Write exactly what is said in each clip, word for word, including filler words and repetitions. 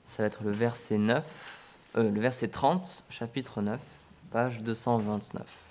Ça va être le verset neuf, euh, le verset trente, chapitre neuf, page deux cent vingt-neuf.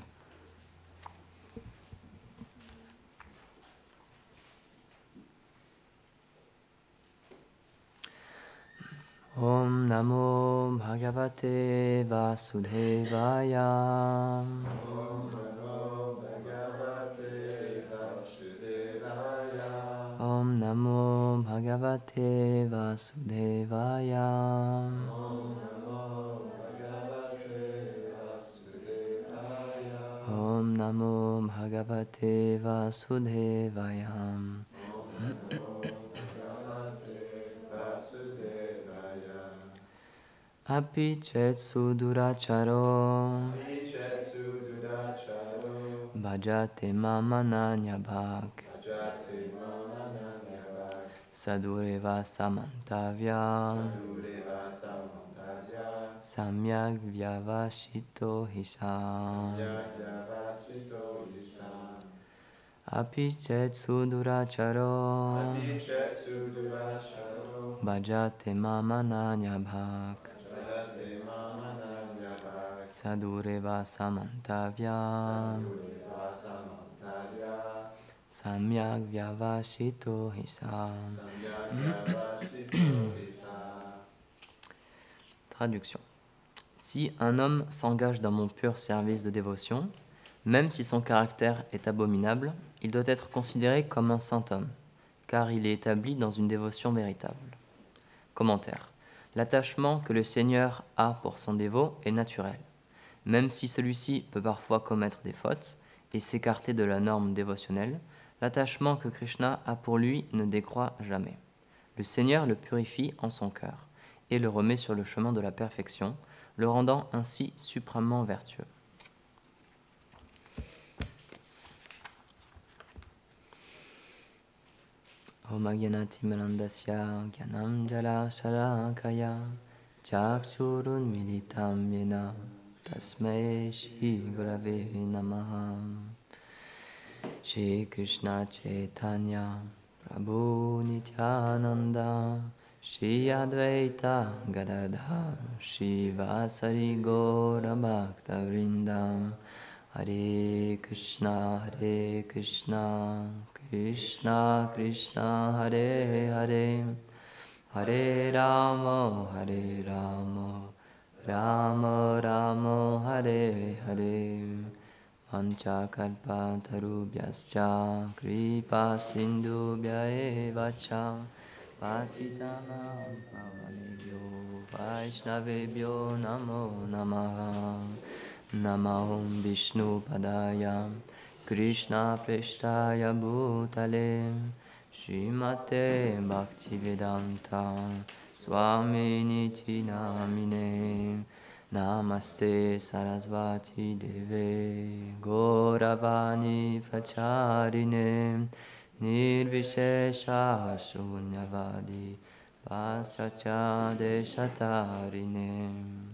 Om Namo Bhagavate Vasudevaya. Om Namo Bhagavate Vasudevaya. Om Namo Bhagavate Vasudevaya. Om Namo Bhagavate Vasudevaya. Om Namo Bhagavate Vasudevaya. Om Namo Bhagavate Vasudevaya. Api chet suduracharo Vichetsu Dudacharo. bhajate mamananyabhak Bhajate Mamananyabhak. sadureva samantavya Sadureva Samantavya. samyak vyavashito hisam. Yagyavasito Isam. Api chet suduracharo Abhichetsu Duracharo. bhajate mamananyabhak Bhajate Mamananyabhak. sadureva samantavya Sadureva Samantavya. samyak vyavashito hisam. Samyagyavasito Isam. Traduction. Si un homme s'engage dans mon pur service de dévotion, même si son caractère est abominable, il doit être considéré comme un saint homme, car il est établi dans une dévotion véritable. Commentaire. L'attachement que le Seigneur a pour son dévot est naturel, même si celui-ci peut parfois commettre des fautes et s'écarter de la norme dévotionnelle. L'attachement que Krishna a pour lui ne décroît jamais. Le Seigneur le purifie en son cœur et le remet sur le chemin de la perfection, le rendant ainsi suprêmement vertueux. Om Agyanati Malandasya Gyanam Jala Sharakaya Chakshurun Militam Yena Tasmai Shri Gurave Namaha. Shri Krishna Chaitanya Prabhu Nityananda Shri Advaita Gadadhar Shri Vasari Gaura Bhakta Vrindam. Hare Krishna Hare Krishna Krishna Krishna Hare Hare Hare Rama Hare Rama Rama Rama Hare Hare Vanchakalpa tarubhyascha kripa sindhubhya eva cha patitanam pavanebhyo vaishnavebhyo namo namaha. Namaham Vishnu Padaya Krishna Preshtaya Bhutale Srimate Bhaktivedanta Swami Niti Namine. Namaste Sarasvati Deve Gauravani Pracharine Nirvishesha Shunyavadi Paschatya Deshatarine.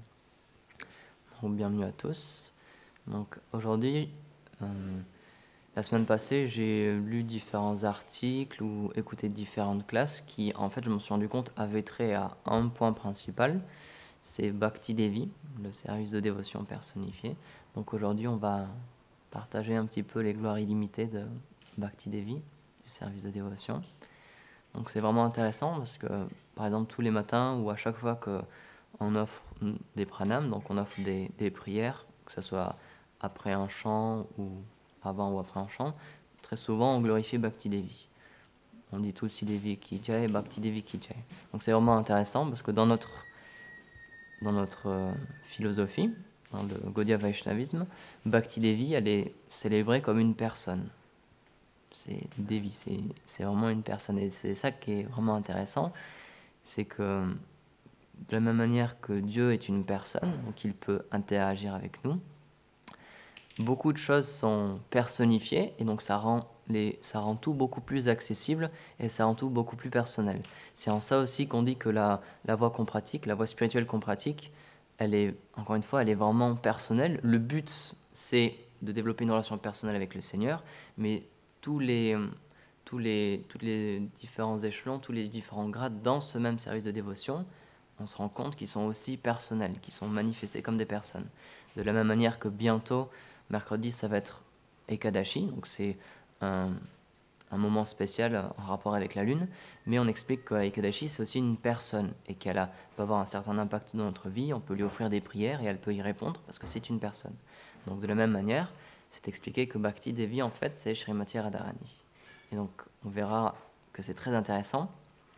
Bienvenue à tous. Donc aujourd'hui, euh, la semaine passée, j'ai lu différents articles ou écouté différentes classes qui, en fait, je me suis rendu compte, avaient trait à un point principal, c'est Bhakti Devi, le service de dévotion personnifié. Donc aujourd'hui, on va partager un petit peu les gloires illimitées de Bhakti Devi, du service de dévotion. Donc c'est vraiment intéressant parce que, par exemple, tous les matins ou à chaque fois que on offre des pranams, donc on offre des, des prières, que ce soit après un chant ou avant ou après un chant. Très souvent, on glorifie Bhakti Devi. On dit Tulsi Devi ki jai, Bhakti Devi ki jai. Donc c'est vraiment intéressant parce que dans notre, dans notre euh, philosophie, dans le Gaudiya Vaishnavisme, Bhakti Devi, elle est célébrée comme une personne. C'est Devi, c'est, c'est vraiment une personne. Et c'est ça qui est vraiment intéressant, c'est que de la même manière que Dieu est une personne, donc il peut interagir avec nous, beaucoup de choses sont personnifiées et donc ça rend, les, ça rend tout beaucoup plus accessible et ça rend tout beaucoup plus personnel. C'est en ça aussi qu'on dit que la, la voie qu'on pratique, la voie spirituelle qu'on pratique, elle est, encore une fois, elle est vraiment personnelle. Le but, c'est de développer une relation personnelle avec le Seigneur, mais tous les, tous les, tous les différents échelons, tous les différents grades dans ce même service de dévotion on se rend compte qu'ils sont aussi personnels, qu'ils sont manifestés comme des personnes. De la même manière que bientôt, mercredi, ça va être Ekadashi, donc c'est un, un moment spécial en rapport avec la lune, mais on explique qu'Ekadashi, c'est aussi une personne et qu'elle a, peut avoir un certain impact dans notre vie, on peut lui offrir des prières et elle peut y répondre parce que c'est une personne. Donc de la même manière, c'est expliqué que Bhakti Devi, en fait, c'est Srimati Radharani. Et donc, on verra que c'est très intéressant,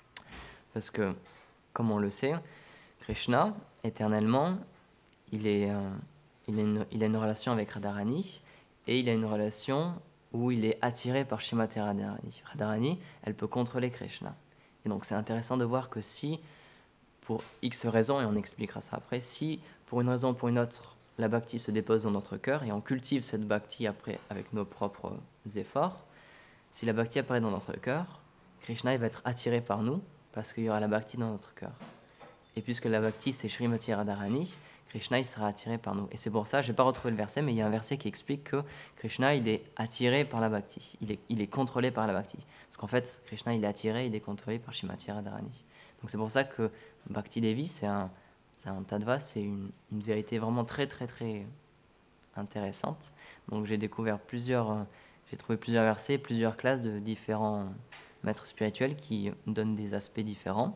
parce que, comme on le sait, Krishna, éternellement, il, est, euh, il, a une, il a une relation avec Radharani, et il a une relation où il est attiré par Srimati Radharani. Radharani, elle peut contrôler Krishna. Et donc, c'est intéressant de voir que si, pour X raisons, et on expliquera ça après, si, pour une raison ou pour une autre, la bhakti se dépose dans notre cœur et on cultive cette bhakti après avec nos propres efforts. Si la bhakti apparaît dans notre cœur, Krishna il va être attiré par nous parce qu'il y aura la bhakti dans notre cœur. Et puisque la bhakti c'est Srimati Radharani, Krishna il sera attiré par nous. Et c'est pour ça, je n'ai pas retrouvé le verset, mais il y a un verset qui explique que Krishna il est attiré par la bhakti, il est, il est contrôlé par la bhakti. Parce qu'en fait, Krishna il est attiré, il est contrôlé par Srimati Radharani. Donc c'est pour ça que Bhakti Devi c'est un C'est un tattva, c'est une, une vérité vraiment très très très intéressante. Donc j'ai découvert plusieurs, euh, j'ai trouvé plusieurs versets, plusieurs classes de différents maîtres spirituels qui donnent des aspects différents.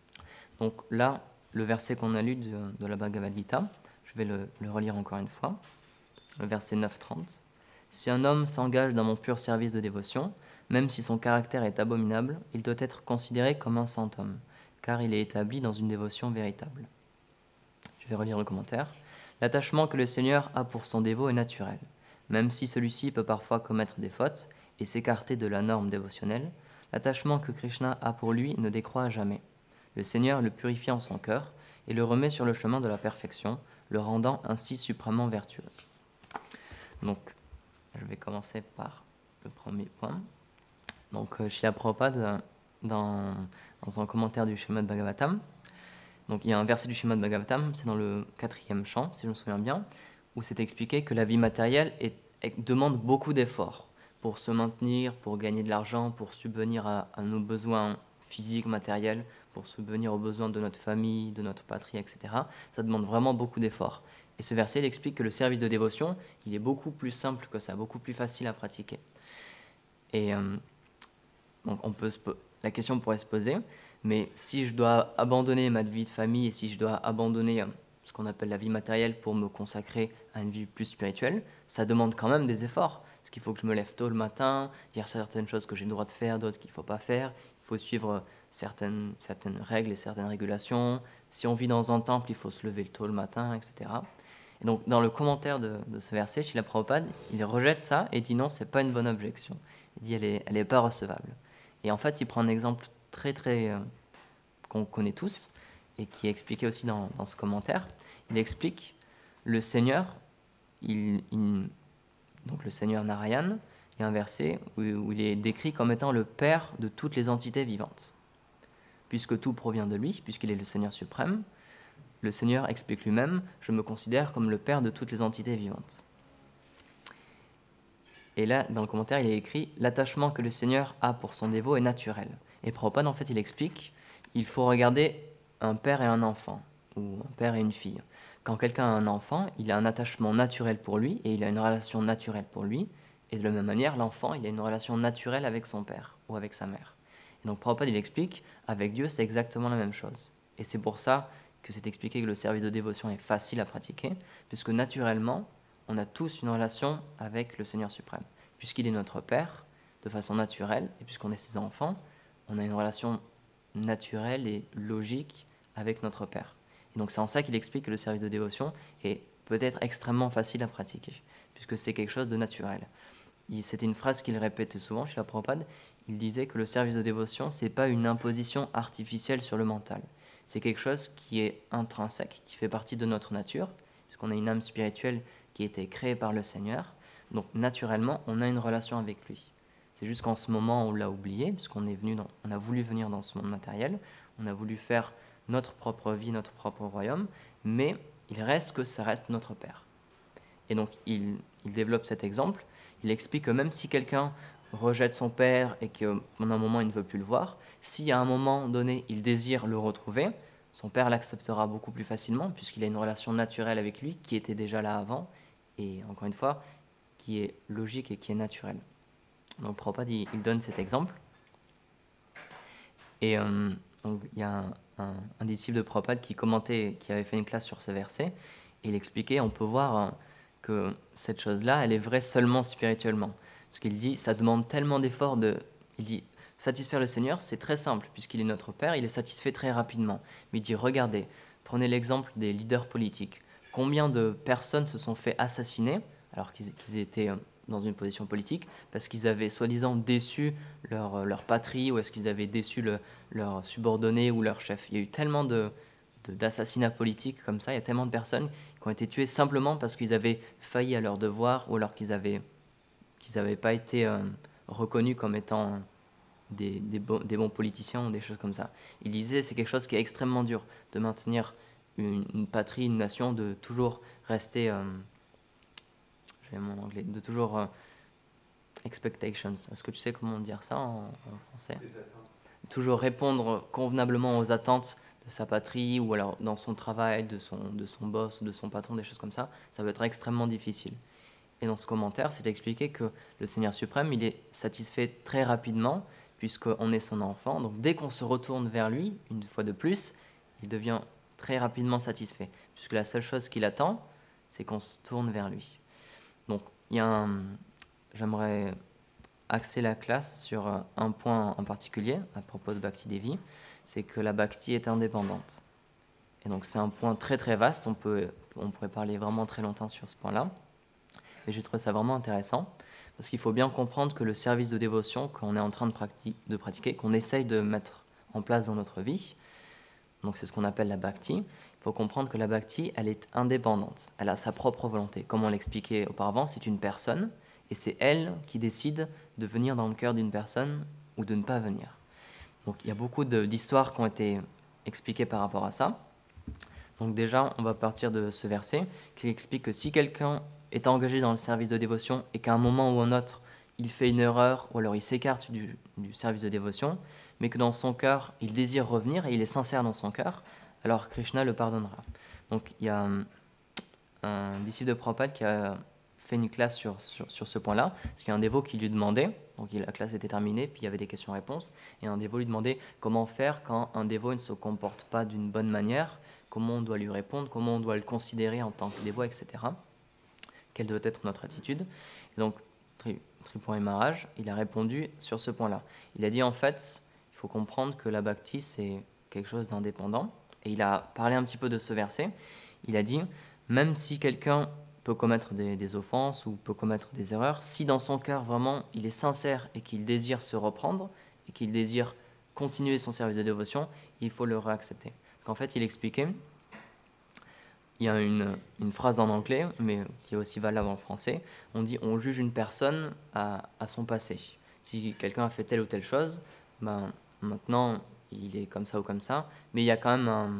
Donc là, le verset qu'on a lu de, de la Bhagavad Gita, je vais le, le relire encore une fois, le verset neuf trente. Si un homme s'engage dans mon pur service de dévotion, même si son caractère est abominable, il doit être considéré comme un saint homme, car il est établi dans une dévotion véritable. Je vais relire le commentaire. L'attachement que le Seigneur a pour son dévot est naturel. Même si celui-ci peut parfois commettre des fautes et s'écarter de la norme dévotionnelle, l'attachement que Krishna a pour lui ne décroît jamais. Le Seigneur le purifie en son cœur et le remet sur le chemin de la perfection, le rendant ainsi suprêmement vertueux. Donc, je vais commencer par le premier point. Donc, Srila Prabhupada, dans, dans un commentaire du Srimad Bhagavatam, donc il y a un verset du Srimad Bhagavatam, c'est dans le quatrième chant, si je me souviens bien, où c'est expliqué que la vie matérielle est, est, demande beaucoup d'efforts pour se maintenir, pour gagner de l'argent, pour subvenir à, à nos besoins physiques, matériels, pour subvenir aux besoins de notre famille, de notre patrie, et cetera. Ça demande vraiment beaucoup d'efforts. Et ce verset, il explique que le service de dévotion, il est beaucoup plus simple que ça, beaucoup plus facile à pratiquer. Et euh, donc on peut se, la question pourrait se poser, mais si je dois abandonner ma vie de famille et si je dois abandonner ce qu'on appelle la vie matérielle pour me consacrer à une vie plus spirituelle, ça demande quand même des efforts. Parce qu'il faut que je me lève tôt le matin, il y a certaines choses que j'ai le droit de faire, d'autres qu'il ne faut pas faire. Il faut suivre certaines, certaines règles et certaines régulations. Si on vit dans un temple, il faut se lever tôt le matin, et cetera. Et donc, dans le commentaire de, de ce verset, Srila Prabhupada, il rejette ça et dit non, ce n'est pas une bonne objection. Il dit elle n'est elle est pas recevable. Et en fait, il prend un exemple très, très, euh, qu'on connaît tous, et qui est expliqué aussi dans, dans ce commentaire. Il explique le Seigneur, il, il, donc le Seigneur Narayan, il y a un verset où, où il est décrit comme étant le Père de toutes les entités vivantes. Puisque tout provient de lui, puisqu'il est le Seigneur suprême, le Seigneur explique lui-même « Je me considère comme le Père de toutes les entités vivantes ». Et là, dans le commentaire, il est écrit « L'attachement que le Seigneur a pour son dévot est naturel ». Et Prabhupada, en fait, il explique il faut regarder un père et un enfant, ou un père et une fille. Quand quelqu'un a un enfant, il a un attachement naturel pour lui, et il a une relation naturelle pour lui, et de la même manière, l'enfant, il a une relation naturelle avec son père, ou avec sa mère. Et donc Prabhupada, il explique, avec Dieu, c'est exactement la même chose. Et c'est pour ça que c'est expliqué que le service de dévotion est facile à pratiquer, puisque naturellement, on a tous une relation avec le Seigneur suprême. Puisqu'il est notre Père, de façon naturelle, et puisqu'on est ses enfants, on a une relation naturelle et logique avec notre Père. Et donc c'est en ça qu'il explique que le service de dévotion est peut-être extrêmement facile à pratiquer, puisque c'est quelque chose de naturel. C'était une phrase qu'il répétait souvent chez la Prabhupada. Il disait que le service de dévotion, ce n'est pas une imposition artificielle sur le mental. C'est quelque chose qui est intrinsèque, qui fait partie de notre nature, puisqu'on a une âme spirituelle qui a été créée par le Seigneur. Donc naturellement, on a une relation avec lui. C'est juste qu'en ce moment, on l'a oublié, puisqu'on est venu dans, on a voulu venir dans ce monde matériel, on a voulu faire notre propre vie, notre propre royaume, mais il reste que ça reste notre Père. Et donc, il, il développe cet exemple. Il explique que même si quelqu'un rejette son père et qu'à un moment, il ne veut plus le voir, si à un moment donné, il désire le retrouver, son père l'acceptera beaucoup plus facilement puisqu'il a une relation naturelle avec lui qui était déjà là avant et encore une fois, qui est logique et qui est naturelle. Donc Prabhupada, il, il donne cet exemple. Et euh, donc, il y a un, un, un disciple de Prabhupada qui commentait, qui avait fait une classe sur ce verset, et il expliquait, on peut voir hein, que cette chose-là, elle est vraie seulement spirituellement. Parce qu'il dit, ça demande tellement d'efforts de... Il dit, satisfaire le Seigneur, c'est très simple, puisqu'il est notre Père, il est satisfait très rapidement. Mais il dit, regardez, prenez l'exemple des leaders politiques. Combien de personnes se sont fait assassiner, alors qu'ils, qu'ils étaient dans une position politique, parce qu'ils avaient soi-disant déçu leur, leur patrie, ou est-ce qu'ils avaient déçu le, leur subordonné ou leur chef. Il y a eu tellement de, de, d'assassinats politiques comme ça, il y a tellement de personnes qui ont été tuées simplement parce qu'ils avaient failli à leur devoir, ou alors qu'ils n'avaient qu'ils n'avaient pas été euh, reconnus comme étant des, des, bon, des bons politiciens ou des choses comme ça. Il disait c'est quelque chose qui est extrêmement dur, de maintenir une, une patrie, une nation, de toujours rester... Euh, j'ai mon anglais, de toujours... Euh, expectations. Est-ce que tu sais comment dire ça en, en français ? Toujours répondre convenablement aux attentes de sa patrie ou alors dans son travail, de son, de son boss, de son patron, des choses comme ça, ça va être extrêmement difficile. Et dans ce commentaire, c'est expliqué que le Seigneur suprême, il est satisfait très rapidement puisqu'on est son enfant. Donc dès qu'on se retourne vers lui, une fois de plus, il devient très rapidement satisfait puisque la seule chose qu'il attend, c'est qu'on se tourne vers lui. Donc il y a un... J'aimerais axer la classe sur un point en particulier à propos de Bhakti Devi, c'est que la Bhakti est indépendante. Et donc c'est un point très très vaste, on, peut, on pourrait parler vraiment très longtemps sur ce point-là. Et j'ai trouvé ça vraiment intéressant, parce qu'il faut bien comprendre que le service de dévotion qu'on est en train de, prati- de pratiquer, qu'on essaye de mettre en place dans notre vie, donc c'est ce qu'on appelle la Bhakti, il faut comprendre que la Bhakti, elle est indépendante, elle a sa propre volonté. Comme on l'expliquait auparavant, c'est une personne, et c'est elle qui décide de venir dans le cœur d'une personne ou de ne pas venir. Donc il y a beaucoup de, d'histoires qui ont été expliquées par rapport à ça. Donc déjà, on va partir de ce verset qui explique que si quelqu'un est engagé dans le service de dévotion et qu'à un moment ou un autre, il fait une erreur ou alors il s'écarte du, du service de dévotion, mais que dans son cœur, il désire revenir et il est sincère dans son cœur, alors Krishna le pardonnera. Donc il y a un, un disciple de Prabhupada qui a fait une classe sur, sur, sur ce point-là, parce qu'il y a un dévot qui lui demandait, donc la classe était terminée, puis il y avait des questions-réponses, et un dévot lui demandait comment faire quand un dévot ne se comporte pas d'une bonne manière, comment on doit lui répondre, comment on doit le considérer en tant que dévot, et cetera. Quelle doit être notre attitude. Et donc, Tri, Tripurari Maharaj, il a répondu sur ce point-là. Il a dit en fait, il faut comprendre que la bhakti, c'est quelque chose d'indépendant, et il a parlé un petit peu de ce verset. Il a dit, même si quelqu'un peut commettre des, des offenses ou peut commettre des erreurs, si dans son cœur vraiment il est sincère et qu'il désire se reprendre et qu'il désire continuer son service de dévotion, il faut le réaccepter. En fait, il expliquait, il y a une, une phrase en anglais, mais qui est aussi valable en français, on dit on juge une personne à, à son passé. Si quelqu'un a fait telle ou telle chose, ben, maintenant il est comme ça ou comme ça, mais il y a quand même un...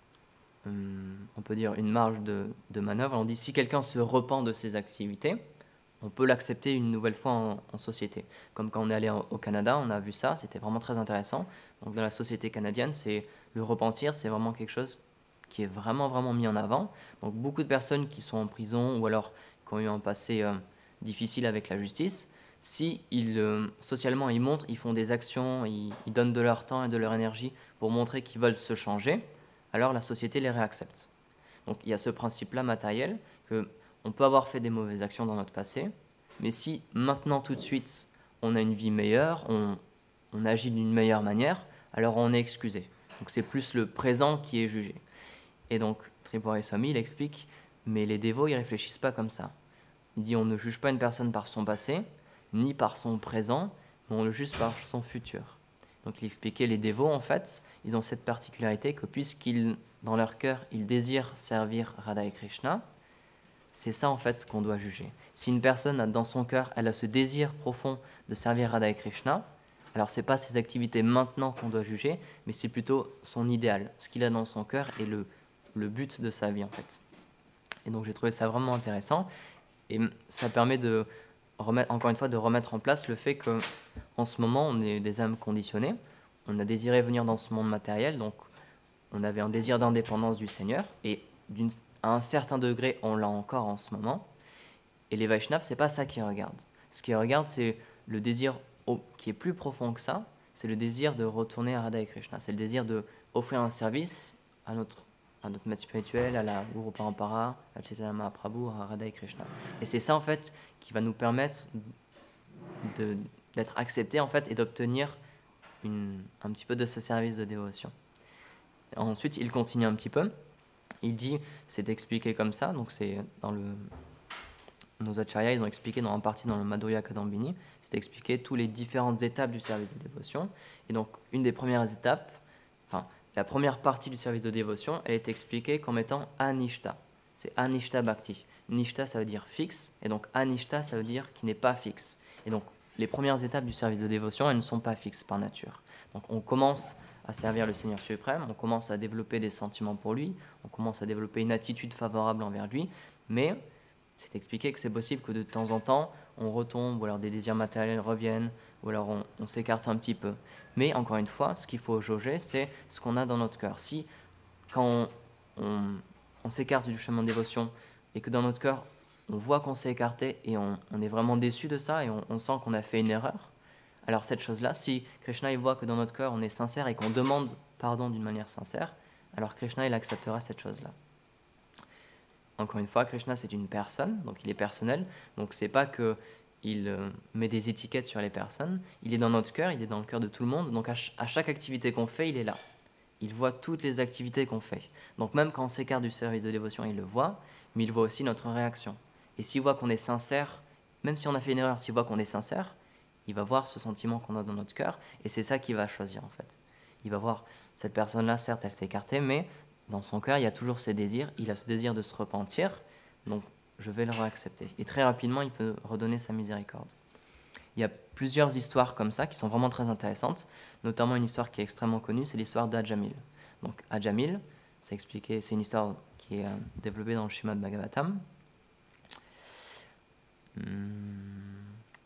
on peut dire une marge de, de manœuvre. On dit si quelqu'un se repent de ses activités, on peut l'accepter une nouvelle fois en, en société. Comme quand on est allé en, au Canada, on a vu ça, c'était vraiment très intéressant. Donc dans la société canadienne, c'est le repentir, c'est vraiment quelque chose qui est vraiment vraiment mis en avant. Donc beaucoup de personnes qui sont en prison ou alors qui ont eu un passé euh, difficile avec la justice, si ils, euh, socialement ils montrent, ils font des actions, ils, ils donnent de leur temps et de leur énergie pour montrer qu'ils veulent se changer, alors la société les réaccepte. Donc il y a ce principe-là matériel, qu'on peut avoir fait des mauvaises actions dans notre passé, mais si maintenant tout de suite on a une vie meilleure, on, on agit d'une meilleure manière, alors on est excusé. Donc c'est plus le présent qui est jugé. Et donc Tripurari Swami, il explique, mais les dévots, ils ne réfléchissent pas comme ça. Il dit on ne juge pas une personne par son passé, ni par son présent, mais on le juge par son futur. Donc il expliquait les dévots, en fait, ils ont cette particularité que puisqu'ils, dans leur cœur, ils désirent servir Radha et Krishna, c'est ça en fait qu'on doit juger. Si une personne a dans son cœur, elle a ce désir profond de servir Radha et Krishna, alors c'est pas ses activités maintenant qu'on doit juger, mais c'est plutôt son idéal, ce qu'il a dans son cœur et le, le but de sa vie en fait. Et donc j'ai trouvé ça vraiment intéressant et ça permet de remettre, encore une fois, de remettre en place le fait que en ce moment, on est des âmes conditionnées, on a désiré venir dans ce monde matériel, donc on avait un désir d'indépendance du Seigneur, et à un certain degré, on l'a encore en ce moment. Et les Vaishnavas, ce n'est pas ça qu'ils regardent. Ce qu'ils regardent, c'est le désir qui est plus profond que ça, c'est le désir de retourner à Radha et Krishna. C'est le désir d'offrir un service à notre, à notre maître spirituel, à la Guru Parampara, à Chaitanya Mahaprabhu, à Radha et Krishna. Et c'est ça, en fait, qui va nous permettre de, d'être acceptés, en fait, et d'obtenir une, un petit peu de ce service de dévotion. Et ensuite, il continue un petit peu. Il dit, c'est expliqué comme ça, donc c'est dans le... Nos acharyas, ils ont expliqué dans, en partie dans le Madhurya Kadambini, c'est expliqué toutes les différentes étapes du service de dévotion. Et donc, une des premières étapes, enfin, la première partie du service de dévotion, elle est expliquée comme étant Anishta. C'est Anishta Bhakti. Nishta, ça veut dire fixe, et donc Anishta, ça veut dire qui n'est pas fixe. Et donc, les premières étapes du service de dévotion, elles ne sont pas fixes par nature. Donc, on commence à servir le Seigneur suprême, on commence à développer des sentiments pour lui, on commence à développer une attitude favorable envers lui, mais c'est expliqué que c'est possible que de temps en temps, on retombe, ou alors des désirs matériels reviennent, ou alors on, on s'écarte un petit peu. Mais encore une fois, ce qu'il faut jauger, c'est ce qu'on a dans notre cœur. Si, quand on, on, on s'écarte du chemin de dévotion, et que dans notre cœur, on voit qu'on s'est écarté, et on, on est vraiment déçu de ça, et on, on sent qu'on a fait une erreur, alors cette chose-là, si Krishna il voit que dans notre cœur, on est sincère, et qu'on demande pardon d'une manière sincère, alors Krishna il acceptera cette chose-là. Encore une fois, Krishna, c'est une personne, donc il est personnel. Donc, c'est pas qu'il euh, met des étiquettes sur les personnes. Il est dans notre cœur, il est dans le cœur de tout le monde. Donc, à, ch- à chaque activité qu'on fait, il est là. Il voit toutes les activités qu'on fait. Donc, même quand on s'écarte du service de dévotion, il le voit, mais il voit aussi notre réaction. Et s'il voit qu'on est sincère, même si on a fait une erreur, s'il voit qu'on est sincère, il va voir ce sentiment qu'on a dans notre cœur, et c'est ça qu'il va choisir, en fait. Il va voir, cette personne-là, certes, elle s'est écartée, mais dans son cœur, il y a toujours ses désirs, il a ce désir de se repentir, donc je vais le réaccepter. Et très rapidement, il peut redonner sa miséricorde. Il y a plusieurs histoires comme ça qui sont vraiment très intéressantes, notamment une histoire qui est extrêmement connue, c'est l'histoire d'Ajamil. Donc Ajamil, c'est expliqué, c'est une histoire qui est euh, développée dans le Srimad Bhagavatam. Hmm.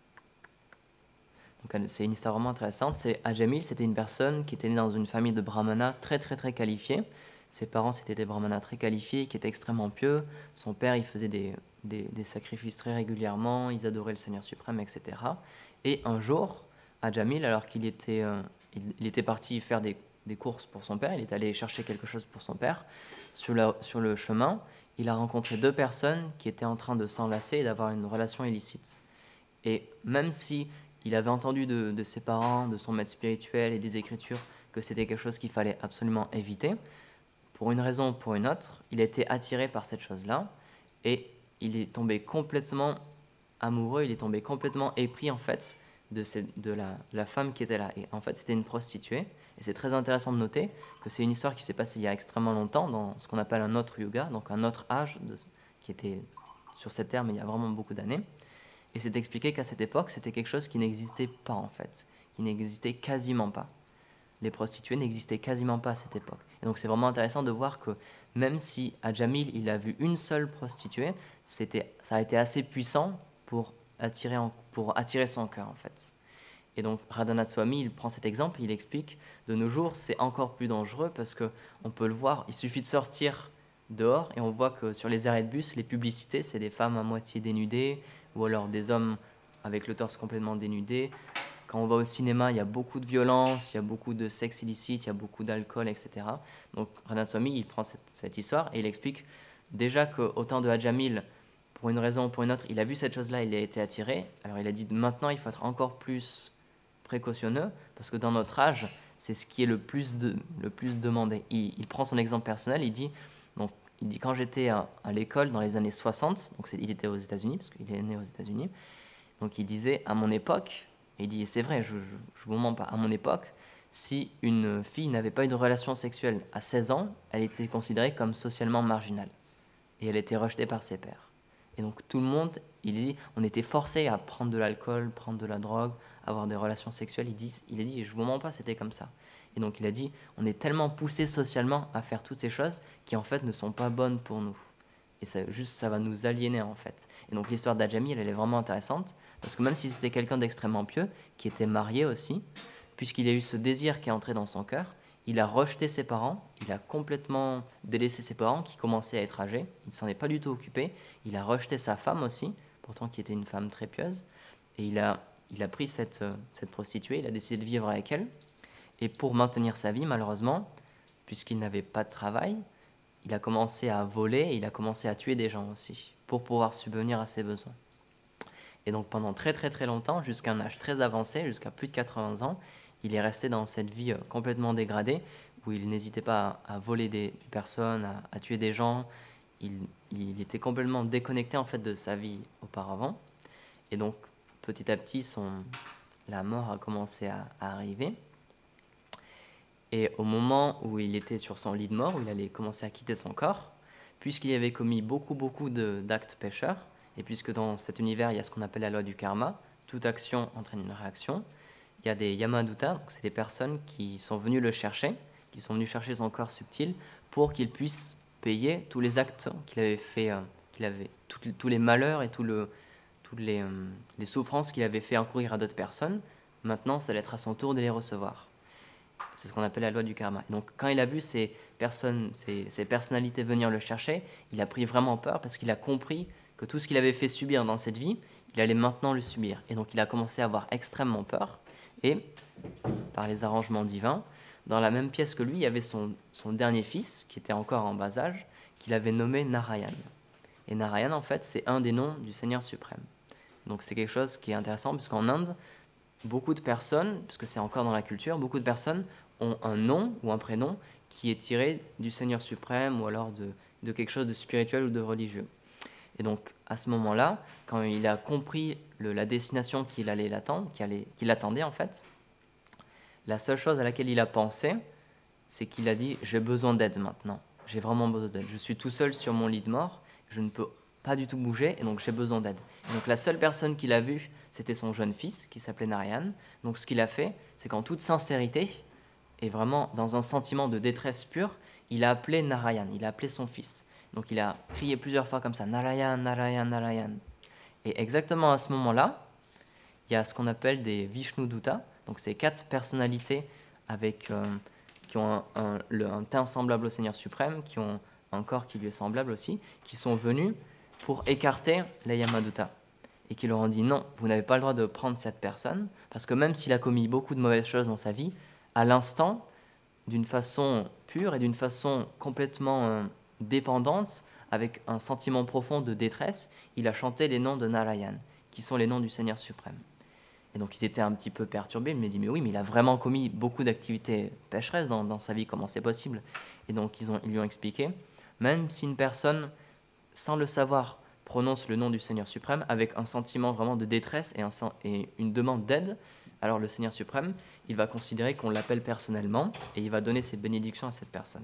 Donc, c'est une histoire vraiment intéressante. C'est Ajamil, c'était une personne qui était née dans une famille de brahmanas très très très qualifiés. Ses parents, c'était des brahmanas très qualifiés, qui étaient extrêmement pieux. Son père, il faisait des, des, des sacrifices très régulièrement, ils adoraient le Seigneur suprême, et cetera. Et un jour, Ajamil, alors qu'il était, euh, il, il était parti faire des, des courses pour son père, il est allé chercher quelque chose pour son père, sur, la, sur le chemin, il a rencontré deux personnes qui étaient en train de s'enlacer et d'avoir une relation illicite. Et même si il avait entendu de, de ses parents, de son maître spirituel et des Écritures que c'était quelque chose qu'il fallait absolument éviter, pour une raison ou pour une autre, il a été attiré par cette chose-là et il est tombé complètement amoureux, il est tombé complètement épris en fait de, cette, de la, la femme qui était là. Et en fait, c'était une prostituée. Et c'est très intéressant de noter que c'est une histoire qui s'est passée il y a extrêmement longtemps dans ce qu'on appelle un autre yuga, donc un autre âge de, qui était sur cette terre, mais il y a vraiment beaucoup d'années. Et c'est expliqué qu'à cette époque, c'était quelque chose qui n'existait pas en fait, qui n'existait quasiment pas. Les prostituées n'existaient quasiment pas à cette époque. Et donc c'est vraiment intéressant de voir que même si Ajamil il a vu une seule prostituée, c'était, ça a été assez puissant pour attirer, en, pour attirer son cœur en fait. Et donc Radhanath Swami il prend cet exemple, il explique de nos jours c'est encore plus dangereux parce qu'on peut le voir, il suffit de sortir dehors et on voit que sur les arrêts de bus, les publicités c'est des femmes à moitié dénudées ou alors des hommes avec le torse complètement dénudé. Quand on va au cinéma, il y a beaucoup de violence, il y a beaucoup de sexe illicite, il y a beaucoup d'alcool, et cetera. Donc Radhanath Swami, il prend cette, cette histoire et il explique déjà qu'au temps de Ajamil, pour une raison ou pour une autre, il a vu cette chose-là, il a été attiré. Alors il a dit maintenant, il faut être encore plus précautionneux parce que dans notre âge, c'est ce qui est le plus, de, le plus demandé. Il, il prend son exemple personnel, il dit, donc, il dit quand j'étais à, à l'école dans les années soixante, donc c'est, il était aux États-Unis, parce qu'il est né aux États-Unis, donc il disait à mon époque, et il dit, c'est vrai, je ne vous mens pas, à mon époque, si une fille n'avait pas eu de relation sexuelle à seize ans, elle était considérée comme socialement marginale. Et elle était rejetée par ses pairs. Et donc tout le monde, il dit, on était forcé à prendre de l'alcool, prendre de la drogue, avoir des relations sexuelles. Il, dit, il a dit, je ne vous mens pas, c'était comme ça. Et donc il a dit, on est tellement poussé socialement à faire toutes ces choses qui en fait ne sont pas bonnes pour nous. Et ça, juste, ça va nous aliéner en fait. Et donc l'histoire d'Ajamil, elle est vraiment intéressante, parce que même si c'était quelqu'un d'extrêmement pieux, qui était marié aussi, puisqu'il a eu ce désir qui est entré dans son cœur, il a rejeté ses parents, il a complètement délaissé ses parents qui commençaient à être âgés, il ne s'en est pas du tout occupé, il a rejeté sa femme aussi, pourtant qui était une femme très pieuse, et il a, il a pris cette, euh, cette prostituée, il a décidé de vivre avec elle, et pour maintenir sa vie, malheureusement, puisqu'il n'avait pas de travail, il a commencé à voler, et il a commencé à tuer des gens aussi, pour pouvoir subvenir à ses besoins. Et donc pendant très très très longtemps, jusqu'à un âge très avancé, jusqu'à plus de quatre-vingts ans, il est resté dans cette vie euh, complètement dégradée, où il n'hésitait pas à, à voler des, des personnes, à, à tuer des gens. Il, il était complètement déconnecté en fait de sa vie auparavant. Et donc petit à petit, son, la mort a commencé à, à arriver. Et au moment où il était sur son lit de mort, où il allait commencer à quitter son corps, puisqu'il avait commis beaucoup beaucoup de, d'actes pécheurs, et puisque dans cet univers, il y a ce qu'on appelle la loi du karma, toute action entraîne une réaction, il y a des yamaduta, donc c'est des personnes qui sont venues le chercher, qui sont venues chercher son corps subtil pour qu'il puisse payer tous les actes qu'il avait fait, euh, qu'il avait, tout, tous les malheurs et tout le, toutes les, euh, les souffrances qu'il avait fait encourir à d'autres personnes. Maintenant, ça allait être à son tour de les recevoir. C'est ce qu'on appelle la loi du karma. Et donc, quand il a vu ces personnes, ces, ces personnalités venir le chercher, il a pris vraiment peur parce qu'il a compris que tout ce qu'il avait fait subir dans cette vie, il allait maintenant le subir. Et donc, il a commencé à avoir extrêmement peur. Et, par les arrangements divins, dans la même pièce que lui, il y avait son, son dernier fils, qui était encore en bas âge, qu'il avait nommé Narayan. Et Narayan, en fait, c'est un des noms du Seigneur suprême. Donc, c'est quelque chose qui est intéressant, puisqu'en Inde, beaucoup de personnes, parce que c'est encore dans la culture, beaucoup de personnes ont un nom ou un prénom qui est tiré du Seigneur suprême ou alors de, de quelque chose de spirituel ou de religieux. Et donc, à ce moment-là, quand il a compris le, la destination qu'il allait l'attendre, qu'il, allait, qu'il attendait en fait, la seule chose à laquelle il a pensé, c'est qu'il a dit « j'ai besoin d'aide maintenant, j'ai vraiment besoin d'aide. Je suis tout seul sur mon lit de mort, je ne peux pas du tout bouger et donc j'ai besoin d'aide. » Et donc la seule personne qu'il a vue, c'était son jeune fils qui s'appelait Narayan. Donc ce qu'il a fait, c'est qu'en toute sincérité et vraiment dans un sentiment de détresse pure, il a appelé Narayan, il a appelé son fils. Donc il a crié plusieurs fois comme ça, Narayan, Narayan, Narayan. Et exactement à ce moment-là, il y a ce qu'on appelle des Vishnu-dutta, donc c'est quatre personnalités avec, euh, qui ont un, un, le, un teint semblable au Seigneur suprême, qui ont un corps qui lui est semblable aussi, qui sont venus pour écarter les Yamadutta. Et qui leur ont dit non, vous n'avez pas le droit de prendre cette personne, parce que même s'il a commis beaucoup de mauvaises choses dans sa vie, à l'instant, d'une façon pure et d'une façon complètement euh, dépendante, avec un sentiment profond de détresse, il a chanté les noms de Narayan, qui sont les noms du Seigneur suprême. Et donc ils étaient un petit peu perturbés, ils me dit mais oui, mais il a vraiment commis beaucoup d'activités pécheresses dans, dans sa vie, comment c'est possible? Et donc ils, ont, ils lui ont expliqué, même si une personne, sans le savoir, prononce le nom du Seigneur suprême avec un sentiment vraiment de détresse et, un, et une demande d'aide, alors le Seigneur suprême, il va considérer qu'on l'appelle personnellement et il va donner ses bénédictions à cette personne.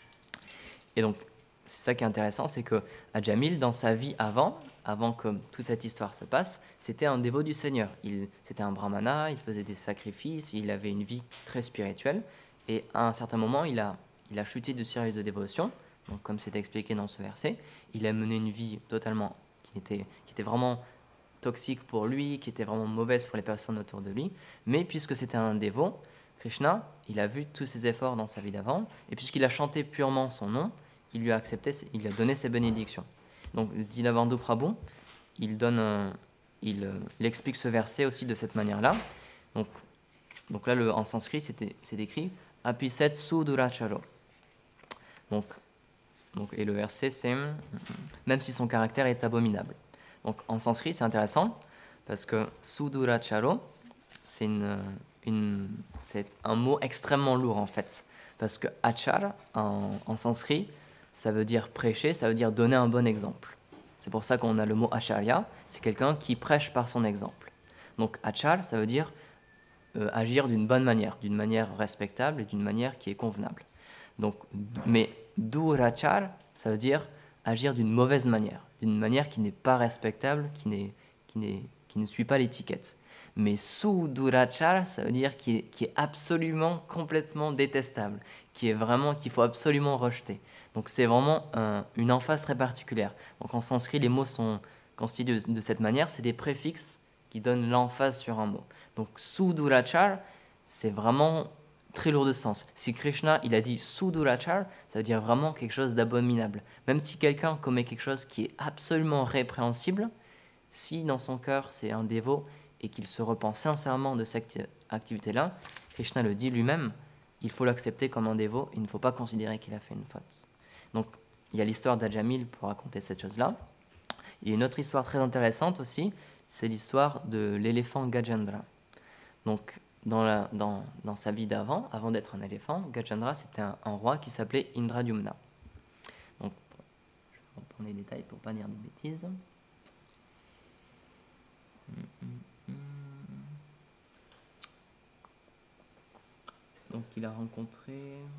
Et donc, c'est ça qui est intéressant, c'est que Ajamil, dans sa vie avant, avant que toute cette histoire se passe, c'était un dévot du Seigneur. Il, c'était un brahmana, il faisait des sacrifices, il avait une vie très spirituelle. Et à un certain moment, il a, il a chuté du service de dévotion. Donc, comme c'est expliqué dans ce verset, il a mené une vie totalement qui était, qui était vraiment toxique pour lui, qui était vraiment mauvaise pour les personnes autour de lui. Mais puisque c'était un dévot, Krishna, il a vu tous ses efforts dans sa vie d'avant, et puisqu'il a chanté purement son nom, il lui a accepté, il lui a donné ses bénédictions. Donc, Dinabandhu Prabhu, il, donne un, il, il explique ce verset aussi de cette manière-là. Donc, donc là, le, en sanskrit, c'était, c'est écrit « Apiset suduracharo ». Donc, donc, et le verset, c'est « Même si son caractère est abominable ». Donc, en sanskrit, c'est intéressant, parce que « suduracharo », c'est, une, une, c'est un mot extrêmement lourd, en fait. Parce que « achar », en, en sanskrit, ça veut dire prêcher, ça veut dire donner un bon exemple. C'est pour ça qu'on a le mot acharya, c'est quelqu'un qui prêche par son exemple. Donc achar, ça veut dire euh, agir d'une bonne manière, d'une manière respectable et d'une manière qui est convenable. Donc, mais durachar, ça veut dire agir d'une mauvaise manière, d'une manière qui n'est pas respectable, qui, n'est, qui, n'est, qui ne suit pas l'étiquette. Mais sudurachar, ça veut dire qui est, qui est absolument, complètement détestable, qui est vraiment, qu'il faut absolument rejeter. Donc c'est vraiment un, une emphase très particulière. Donc en sanskrit, les mots sont constitués de, de cette manière, c'est des préfixes qui donnent l'emphase sur un mot. Donc sudurachar, c'est vraiment très lourd de sens. Si Krishna, il a dit Sudurachar, ça veut dire vraiment quelque chose d'abominable. Même si quelqu'un commet quelque chose qui est absolument répréhensible, si dans son cœur c'est un dévot et qu'il se repent sincèrement de cette activité-là, Krishna le dit lui-même, il faut l'accepter comme un dévot, il ne faut pas considérer qu'il a fait une faute. Donc, il y a l'histoire d'Ajamil pour raconter cette chose-là. Il y a une autre histoire très intéressante aussi, c'est l'histoire de l'éléphant Gajendra. Donc, dans, la, dans, dans sa vie d'avant, avant d'être un éléphant, Gajendra, c'était un, un roi qui s'appelait Indradyumna. Donc, je vais reprendre les détails pour ne pas dire de bêtises. Donc, il a rencontré...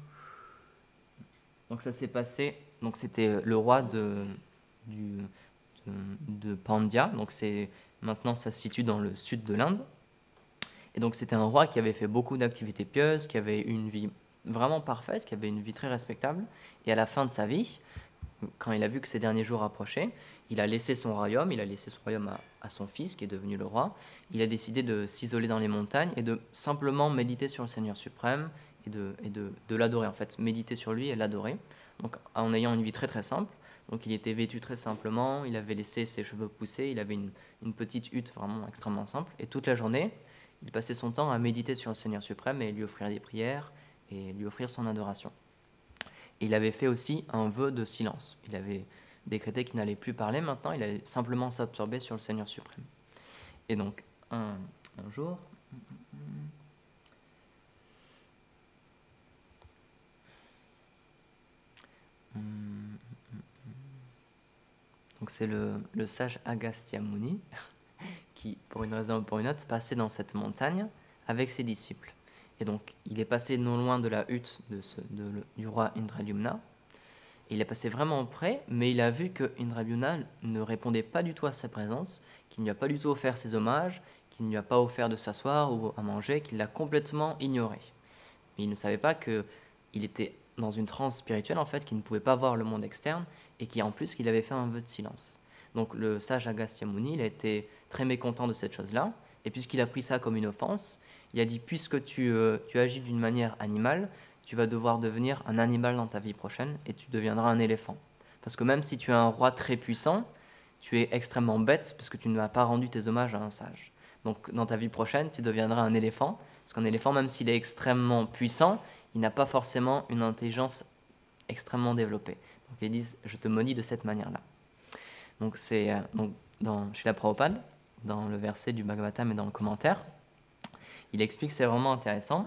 Donc, ça s'est passé... Donc, c'était le roi de, du, de, de Pandya. Donc, c'est, maintenant, ça se situe dans le sud de l'Inde. Et donc, c'était un roi qui avait fait beaucoup d'activités pieuses, qui avait une vie vraiment parfaite, qui avait une vie très respectable. Et à la fin de sa vie, quand il a vu que ses derniers jours approchaient, il a laissé son royaume, il a laissé son royaume à, à son fils, qui est devenu le roi. Il a décidé de s'isoler dans les montagnes et de simplement méditer sur le Seigneur suprême et de, et de, de l'adorer, en fait. Méditer sur lui et l'adorer, donc en ayant une vie très très simple. Donc il était vêtu très simplement, il avait laissé ses cheveux pousser, il avait une, une petite hutte vraiment extrêmement simple. Et toute la journée, il passait son temps à méditer sur le Seigneur suprême et lui offrir des prières et lui offrir son adoration. Et il avait fait aussi un vœu de silence. Il avait décrété qu'il n'allait plus parler maintenant, il allait simplement s'absorber sur le Seigneur suprême. Et donc, un, un jour... Donc c'est le, le sage Agastya Muni qui, pour une raison ou pour une autre, passait dans cette montagne avec ses disciples. Et donc, il est passé non loin de la hutte de ce, de, le, du roi Indradyumna. Il est passé vraiment près, mais il a vu que Indradyumna ne répondait pas du tout à sa présence, qu'il ne lui a pas du tout offert ses hommages, qu'il ne lui a pas offert de s'asseoir ou à manger, qu'il l'a complètement ignoré. Mais il ne savait pas qu'il était dans une transe spirituelle, en fait, qu'il ne pouvait pas voir le monde externe, et qui en plus, qu'il avait fait un vœu de silence. Donc le sage Agastya Muni, il a été très mécontent de cette chose-là, et puisqu'il a pris ça comme une offense, il a dit, puisque tu, euh, tu agis d'une manière animale, tu vas devoir devenir un animal dans ta vie prochaine, et tu deviendras un éléphant. Parce que même si tu es un roi très puissant, tu es extrêmement bête, parce que tu ne m'as pas rendu tes hommages à un sage. Donc dans ta vie prochaine, tu deviendras un éléphant, parce qu'un éléphant, même s'il est extrêmement puissant, il n'a pas forcément une intelligence extrêmement développée. Donc ils disent, je te maudis de cette manière-là. Donc c'est euh, donc, dans, chez la Prabhupada, dans le verset du Bhagavatam et dans le commentaire, il explique que c'est vraiment intéressant,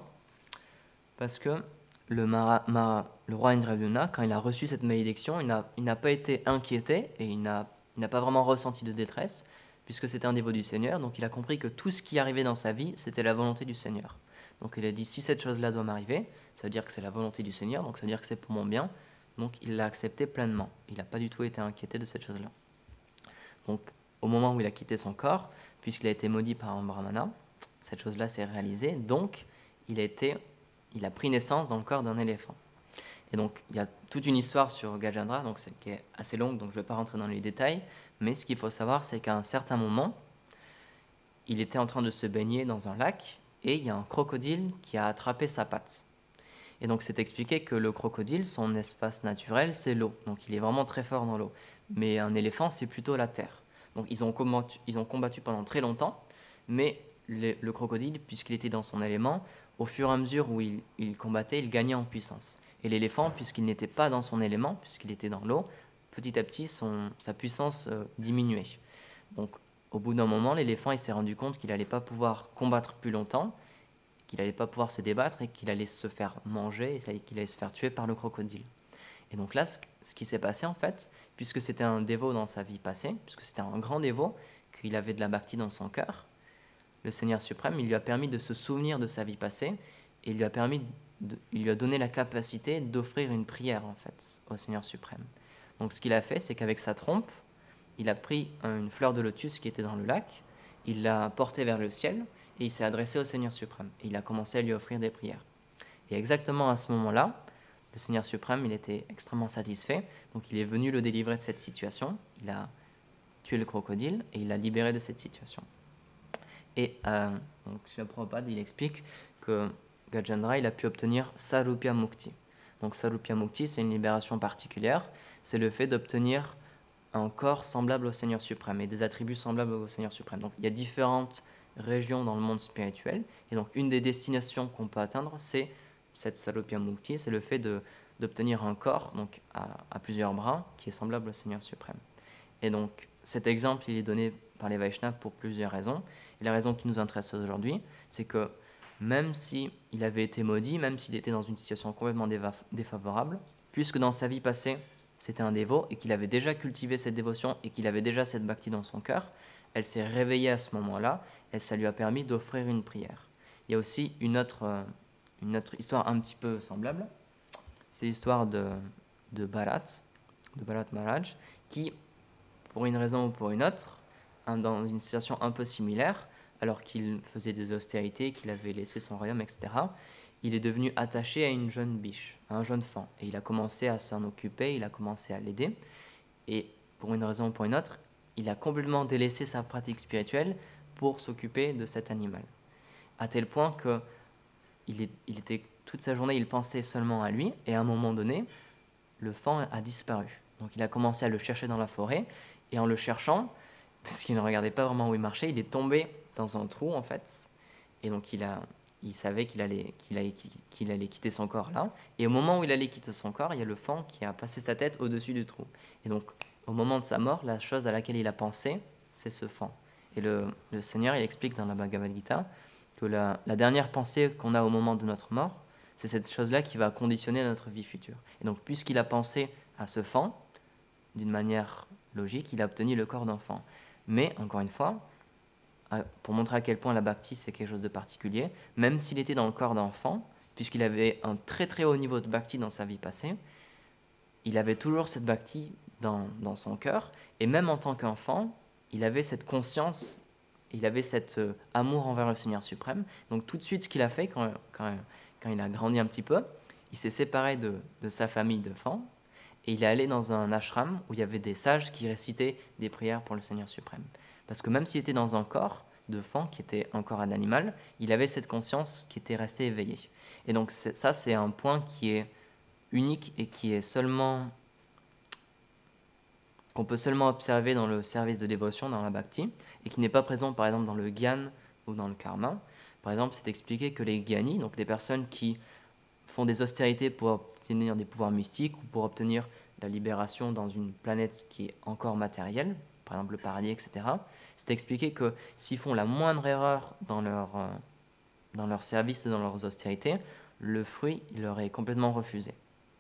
parce que le, Mara, Mara, le roi Indradyumna, quand il a reçu cette malédiction, il n'a, il n'a pas été inquiété et il n'a, il n'a pas vraiment ressenti de détresse, puisque c'était un dévot du Seigneur, donc il a compris que tout ce qui arrivait dans sa vie, c'était la volonté du Seigneur. Donc il a dit, si cette chose-là doit m'arriver, ça veut dire que c'est la volonté du Seigneur, donc ça veut dire que c'est pour mon bien, donc il l'a accepté pleinement. Il n'a pas du tout été inquiété de cette chose-là. Donc au moment où il a quitté son corps, puisqu'il a été maudit par un brahmana, cette chose-là s'est réalisée, donc il a, été, il a pris naissance dans le corps d'un éléphant. Et donc il y a toute une histoire sur Gajendra, donc c'est, qui est assez longue, donc je ne vais pas rentrer dans les détails, mais ce qu'il faut savoir, c'est qu'à un certain moment, il était en train de se baigner dans un lac, et il y a un crocodile qui a attrapé sa patte. Et donc c'est expliqué que le crocodile, son espace naturel, c'est l'eau. Donc il est vraiment très fort dans l'eau. Mais un éléphant, c'est plutôt la terre. Donc ils ont combattu, ils ont combattu pendant très longtemps, mais le, le crocodile, puisqu'il était dans son élément, au fur et à mesure où il, il combattait, il gagnait en puissance. Et l'éléphant, puisqu'il n'était pas dans son élément, puisqu'il était dans l'eau, petit à petit, son, sa puissance euh, diminuait. Donc au bout d'un moment, l'éléphant il s'est rendu compte qu'il n'allait pas pouvoir combattre plus longtemps, qu'il n'allait pas pouvoir se débattre et qu'il allait se faire manger et qu'il allait se faire tuer par le crocodile. Et donc là, ce qui s'est passé en fait, puisque c'était un dévot dans sa vie passée, puisque c'était un grand dévot, qu'il avait de la bhakti dans son cœur, le Seigneur suprême, il lui a permis de se souvenir de sa vie passée et il lui a, permis de, il lui a donné la capacité d'offrir une prière en fait au Seigneur suprême. Donc ce qu'il a fait, c'est qu'avec sa trompe, il a pris une fleur de lotus qui était dans le lac, il l'a portée vers le ciel et il s'est adressé au Seigneur suprême. Et il a commencé à lui offrir des prières. Et exactement à ce moment-là, le Seigneur suprême, il était extrêmement satisfait, donc il est venu le délivrer de cette situation, il a tué le crocodile et il l'a libéré de cette situation. Et euh, donc, Srila Prabhupada, il explique que Gajendra, il a pu obtenir Sarupya Mukti. Donc Sarupya Mukti, c'est une libération particulière. C'est le fait d'obtenir un corps semblable au Seigneur suprême et des attributs semblables au Seigneur suprême. Donc il y a différentes régions dans le monde spirituel. Et donc une des destinations qu'on peut atteindre, c'est cette Sarupya Mukti, c'est le fait de, d'obtenir un corps donc à, à plusieurs bras qui est semblable au Seigneur suprême. Et donc cet exemple, il est donné par les Vaishnavas pour plusieurs raisons. Et la raison qui nous intéresse aujourd'hui, c'est que même s'il avait été maudit, même s'il était dans une situation complètement défavorable, puisque dans sa vie passée, c'était un dévot et qu'il avait déjà cultivé cette dévotion et qu'il avait déjà cette bhakti dans son cœur, elle s'est réveillée à ce moment-là et ça lui a permis d'offrir une prière. Il y a aussi une autre, une autre histoire un petit peu semblable, c'est l'histoire de, de Bharat, de Bharat Maharaj, qui, pour une raison ou pour une autre, dans une situation un peu similaire, alors qu'il faisait des austérités, qu'il avait laissé son royaume, et cetera, il est devenu attaché à une jeune biche, à un jeune fan. Et il a commencé à s'en occuper, il a commencé à l'aider. Et pour une raison ou pour une autre, il a complètement délaissé sa pratique spirituelle pour s'occuper de cet animal. À tel point que il, est, il était, toute sa journée, il pensait seulement à lui. Et à un moment donné, le fan a disparu. Donc il a commencé à le chercher dans la forêt. Et en le cherchant, parce qu'il ne regardait pas vraiment où il marchait, il est tombé dans un trou en fait, et donc il, a, il savait qu'il allait, qu'il allait, qu'il allait quitter son corps là, et au moment où il allait quitter son corps, il y a le fan qui a passé sa tête au-dessus du trou. Et donc au moment de sa mort, la chose à laquelle il a pensé, c'est ce fan. Et le, le Seigneur, il explique dans la Bhagavad Gita que la, la dernière pensée qu'on a au moment de notre mort, c'est cette chose-là qui va conditionner notre vie future. Et donc puisqu'il a pensé à ce fan, d'une manière logique, il a obtenu le corps d'enfant. Mais encore une fois, pour montrer à quel point la bhakti c'est quelque chose de particulier, même s'il était dans le corps d'enfant, puisqu'il avait un très très haut niveau de bhakti dans sa vie passée, il avait toujours cette bhakti dans, dans son cœur, et même en tant qu'enfant, il avait cette conscience, il avait cet euh, amour envers le Seigneur suprême. Donc tout de suite, ce qu'il a fait quand, quand, quand il a grandi un petit peu, il s'est séparé de, de sa famille d'enfants, et il est allé dans un ashram où il y avait des sages qui récitaient des prières pour le Seigneur suprême. Parce que même s'il était dans un corps de fan, qui était un corps d'animal, il avait cette conscience qui était restée éveillée. Et donc c'est, ça, c'est un point qui est unique et qui est seulement, qu'on peut seulement observer dans le service de dévotion, dans la bhakti, et qui n'est pas présent par exemple dans le gyan ou dans le karma. Par exemple, c'est expliqué que les gyanis, donc des personnes qui font des austérités pour obtenir des pouvoirs mystiques ou pour obtenir la libération dans une planète qui est encore matérielle, par exemple le paradis, et cetera, c'est expliqué que s'ils font la moindre erreur dans leur, euh, dans leur service et dans leurs austérités, le fruit, il leur est complètement refusé.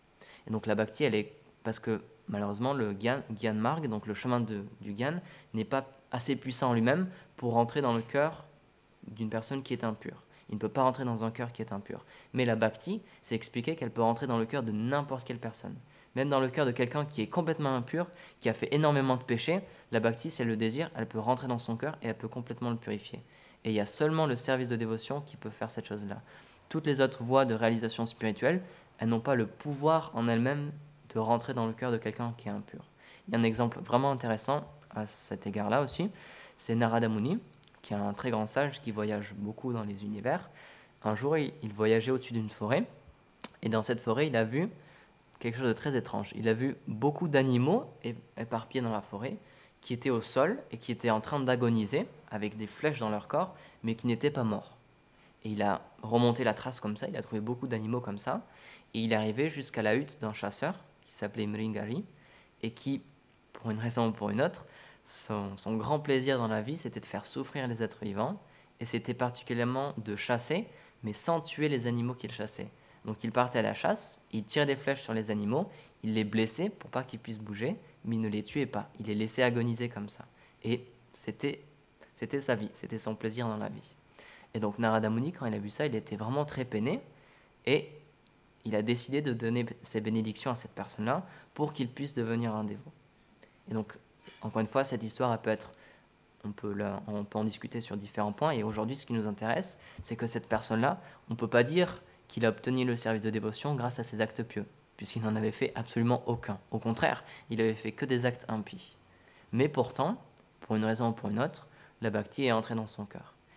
Et donc la bhakti, elle est, parce que malheureusement, le gyan, gyan marg, donc le chemin de, du gyan, n'est pas assez puissant en lui-même pour rentrer dans le cœur d'une personne qui est impure. Il ne peut pas rentrer dans un cœur qui est impur. Mais la bhakti, c'est expliqué qu'elle peut rentrer dans le cœur de n'importe quelle personne. Même dans le cœur de quelqu'un qui est complètement impur, qui a fait énormément de péchés, la bhakti, si elle le désire, elle peut rentrer dans son cœur et elle peut complètement le purifier. Et il y a seulement le service de dévotion qui peut faire cette chose-là. Toutes les autres voies de réalisation spirituelle, elles n'ont pas le pouvoir en elles-mêmes de rentrer dans le cœur de quelqu'un qui est impur. Il y a un exemple vraiment intéressant à cet égard-là aussi, c'est Narada Muni, qui est un très grand sage qui voyage beaucoup dans les univers. Un jour, il, il voyageait au-dessus d'une forêt, et dans cette forêt, il a vu quelque chose de très étrange. Il a vu beaucoup d'animaux éparpillés dans la forêt, qui étaient au sol et qui étaient en train d'agoniser, avec des flèches dans leur corps, mais qui n'étaient pas morts. Et il a remonté la trace comme ça, il a trouvé beaucoup d'animaux comme ça, et il est arrivé jusqu'à la hutte d'un chasseur, qui s'appelait Mringari, et qui, pour une raison ou pour une autre, son, son grand plaisir dans la vie, c'était de faire souffrir les êtres vivants, et c'était particulièrement de chasser, mais sans tuer les animaux qu'il chassait. Donc il partait à la chasse, il tirait des flèches sur les animaux, il les blessait pour pas qu'ils puissent bouger, mais il ne les tuait pas, il les laissait agoniser comme ça. Et c'était, c'était sa vie, c'était son plaisir dans la vie. Et donc Narada Muni, quand il a vu ça, il était vraiment très peiné, et il a décidé de donner ses bénédictions à cette personne-là pour qu'il puisse devenir un dévot. Et donc, encore une fois, cette histoire, elle peut être, on peut, la, on peut en discuter sur différents points, et aujourd'hui, ce qui nous intéresse, c'est que cette personne-là, on ne peut pas dire qu'il a obtenu le service de dévotion grâce à ses actes pieux, puisqu'il n'en avait fait absolument aucun. Au contraire, il avait fait que des actes impies. Mais pourtant, pour une raison ou pour une autre, la bhakti est entrée dans son cœur.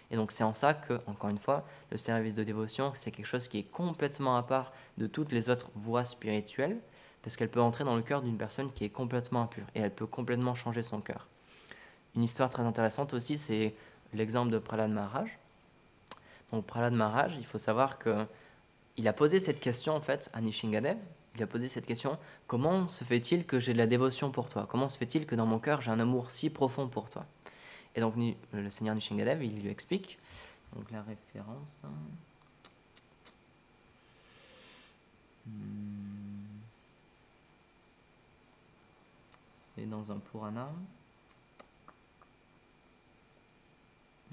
Et donc c'est en ça que, encore une fois, le service de dévotion, c'est quelque chose qui est complètement à part de toutes les autres voies spirituelles, parce qu'elle peut entrer dans le cœur d'une personne qui est complètement impure, et elle peut complètement changer son cœur. Une histoire très intéressante aussi, c'est l'exemple de Prahlad Maharaj. Donc Prahlad Maharaj, il faut savoir qu'il a posé cette question en fait à Nishingadev. Il a posé cette question, comment se fait-il que j'ai de la dévotion pour toi? Comment se fait-il que dans mon cœur j'ai un amour si profond pour toi? Et donc le Seigneur Nishingadev, il lui explique. Donc la référence... Hmm, c'est dans un Purana. Hmm.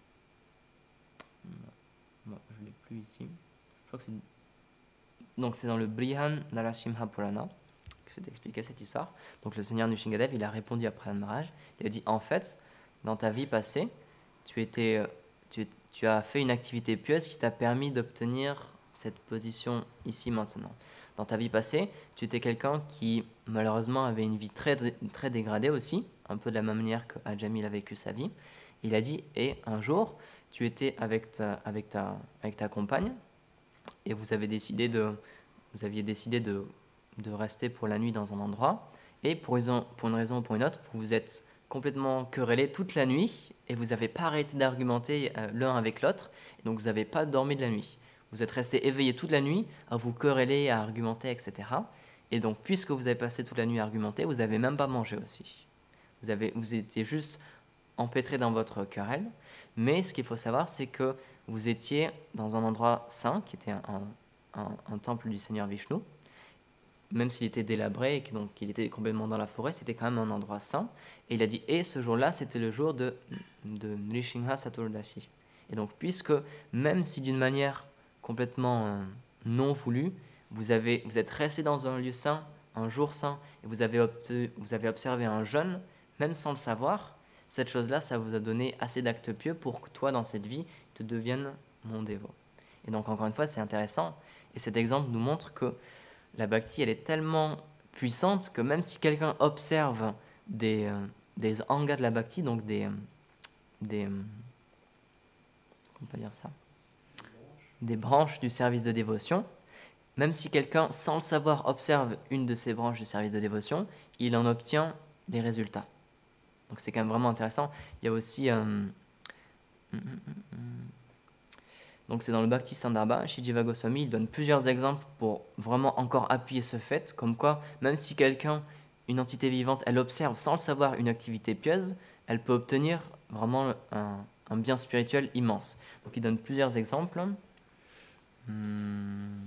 Non, je ne l'ai plus ici. Je crois que c'est... Donc c'est dans le Brihan Narasimha Purana que c'est expliqué cette histoire. Donc le Seigneur Nishingadev, il a répondu à Prahlad Maharaj. Il a dit, en fait, dans ta vie passée, tu, étais, tu, tu as fait une activité pieuse qui t'a permis d'obtenir cette position ici maintenant. Dans ta vie passée, tu étais quelqu'un qui malheureusement avait une vie très, très dégradée aussi, un peu de la même manière que Ajamil a vécu sa vie. Il a dit, et un jour, tu étais avec ta, avec ta, avec ta compagne et vous, avez décidé de, vous aviez décidé de, de rester pour la nuit dans un endroit et pour une, pour une raison ou pour une autre, vous vous êtes complètement querellés toute la nuit et vous n'avez pas arrêté d'argumenter euh, l'un avec l'autre, et donc vous n'avez pas dormi de la nuit. Vous êtes restés éveillés toute la nuit à vous quereller, à argumenter, et cetera. Et donc, puisque vous avez passé toute la nuit à argumenter, vous n'avez même pas mangé aussi. Vous, avez, vous étiez juste empêtrés dans votre querelle. Mais ce qu'il faut savoir, c'est que vous étiez dans un endroit saint, qui était un, un, un temple du Seigneur Vishnu. Même s'il était délabré et qu'il donc, était complètement dans la forêt, c'était quand même un endroit saint. Et il a dit, et ce jour-là, c'était le jour de, de Nrishingha Saturdashi. Et donc, puisque même si d'une manière complètement euh, non voulue, vous, avez, vous êtes resté dans un lieu saint, un jour saint, et vous avez, obte, vous avez observé un jeûne, même sans le savoir, cette chose-là, ça vous a donné assez d'actes pieux pour que toi, dans cette vie, tu deviennes mon dévot. Et donc, encore une fois, c'est intéressant. Et cet exemple nous montre que la bhakti, elle est tellement puissante que même si quelqu'un observe des, euh, des angas de la bhakti, donc des... Euh, des euh, comment on peut dire ça, des branches du service de dévotion, même si quelqu'un, sans le savoir, observe une de ces branches du service de dévotion, il en obtient des résultats. Donc c'est quand même vraiment intéressant. Il y a aussi... Euh, donc c'est dans le Bhakti Sandarbha, Sri Jiva Goswami, il donne plusieurs exemples pour vraiment encore appuyer ce fait, comme quoi, même si quelqu'un, une entité vivante, elle observe sans le savoir une activité pieuse, elle peut obtenir vraiment un, un bien spirituel immense. Donc il donne plusieurs exemples. Hmm.